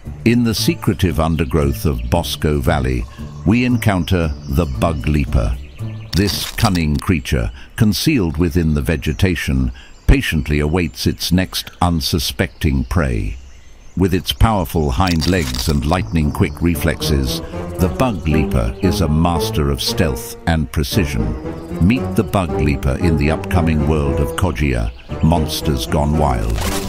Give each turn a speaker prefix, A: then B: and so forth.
A: In the secretive undergrowth of Bosco Valley, we encounter the bug leaper. This cunning creature, concealed within the vegetation, patiently awaits its next unsuspecting prey. With its powerful hind legs and lightning-quick reflexes, the bug leaper is a master of stealth and precision. Meet the bug leaper in the upcoming world of Kogaea, Monsters Gone Wild.